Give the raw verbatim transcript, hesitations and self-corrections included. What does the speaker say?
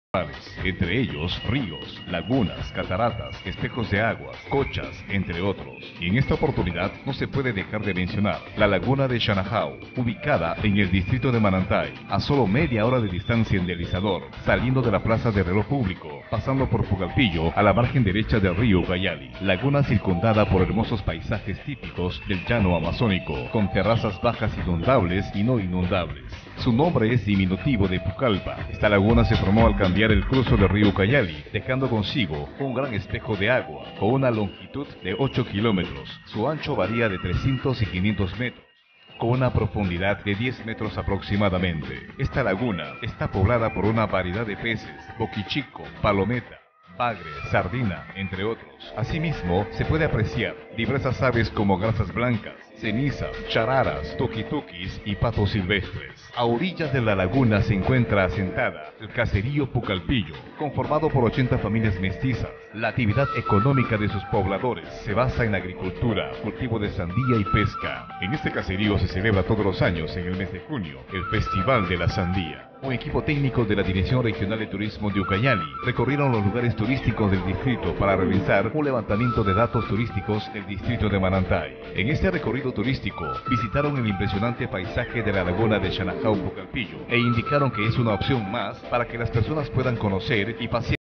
entre ellos ríos, lagunas, cataratas, espejos de aguas, cochas, entre otros. Y en esta oportunidad no se puede dejar de mencionar la laguna de Shanajao, ubicada en el distrito de Manantay, a solo media hora de distancia en deslizador, saliendo de la plaza de reloj público, pasando por Pucallpillo a la margen derecha del río Ucayali, laguna circundada por hermosos paisajes típicos del llano amazónico, con terrazas bajas inundables y no inundables. Su nombre es diminutivo de Pucallpa. Esta laguna se formó al cambiar el curso del río Ucayali, dejando consigo un gran espejo de agua, con una longitud de ocho kilómetros. Su ancho varía de trescientos y quinientos metros, con una profundidad de diez metros aproximadamente. Esta laguna está poblada por una variedad de peces, boquichico, palometa, bagre, sardina, entre otros. Asimismo, se puede apreciar diversas aves como garzas blancas, cenizas, chararas, toquitukis y patos silvestres. A orillas de la laguna se encuentra asentada el caserío Pucallpillo, conformado por ochenta familias mestizas. La actividad económica de sus pobladores se basa en la agricultura, cultivo de sandía y pesca. En este caserío se celebra todos los años, en el mes de junio, el Festival de la Sandía. Un equipo técnico de la Dirección Regional de Turismo de Ucayali recorrieron los lugares turísticos del distrito para realizar un levantamiento de datos turísticos del distrito de Manantay. En este recorrido turístico visitaron el impresionante paisaje de la laguna de Shanajao Pucallpillo e indicaron que es una opción más para que las personas puedan conocer y pasear